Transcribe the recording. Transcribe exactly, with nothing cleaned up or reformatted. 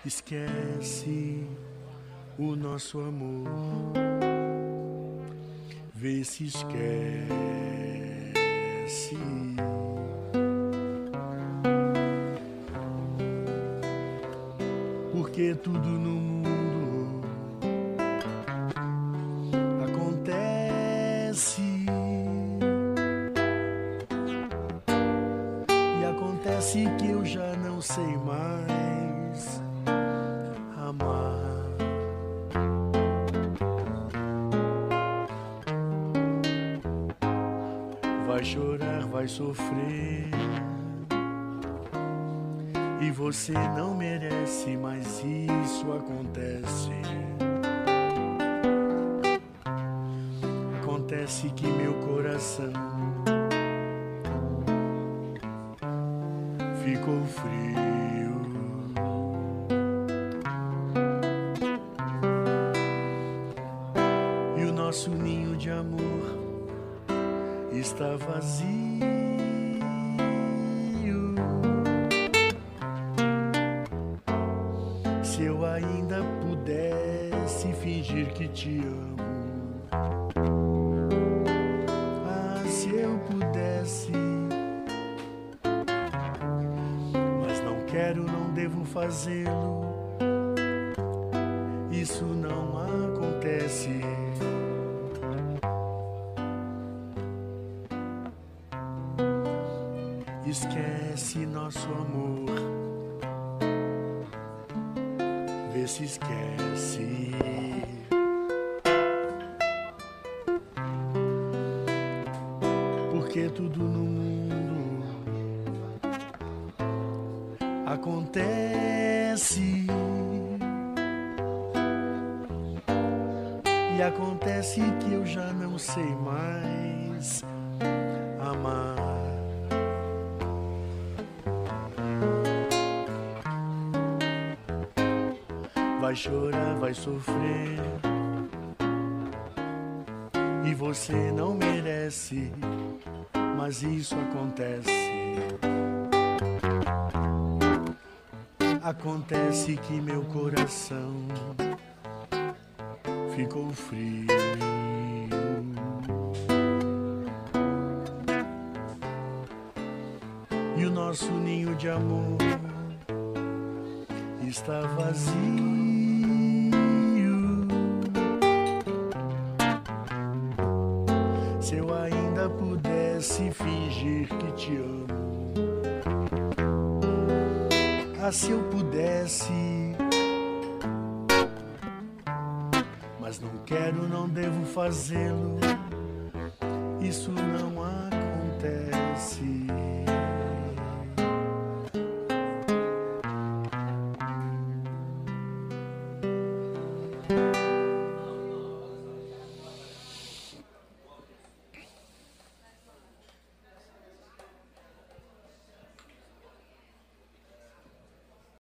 Esquece o nosso amor, vê se esquece. Porque tudo no mundo acontece e acontece que eu já não sei mais amar. Vai chorar, vai sofrer, e você não merece, mas isso acontece. Acontece que meu coração ficou frio. E o nosso ninho de amor está vazio. Se eu ainda pudesse fingir que te amo, ah, se eu pudesse, mas não quero, não devo fazê-lo. Isso não acontece. Esquece nosso amor, vê se esquece. Porque tudo no mundo acontece e acontece que eu já não sei mais amar. Vai chorar, vai sofrer, e você não merece, mas isso acontece. Acontece que meu coração ficou frio. E o nosso ninho de amor está vazio. Se eu ainda pudesse fingir que te amo, ah, se eu pudesse, mas não quero, não devo fazê-lo. Isso não acontece.